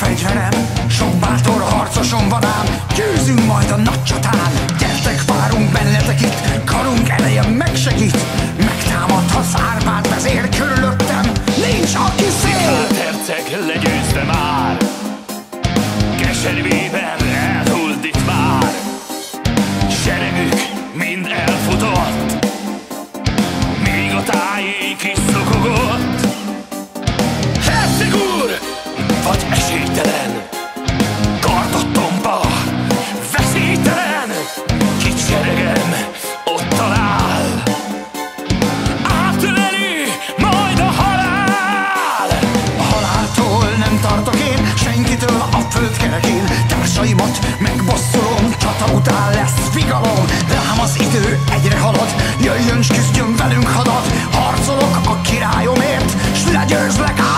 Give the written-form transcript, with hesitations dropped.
fegyverem, sok bátor harcosom van ám, győzünk majd a nagy csatán. Gyertek, várunk bennetek itt, karunk ereje megsegít, megtámadhatsz Árpád vezér körülöttem, nincs aki szél. Sziklát herceg legyőzte már, keservében elhult itt már, seregük mind elfutott, még a tájék is szokogott. Herceg úr, vagy esélytelen, kardot tompa, veszélytelen, kit seregem ott talál, átöleli majd a halál. A haláltól nem tartok én, senkitől a földkerekén, társaimat megbosszolom, csata után lesz vigalom. Rám az idő egyre halad, jöjjön s küzdjön velünk hadat, harcolok a királyomért, s legyőzlek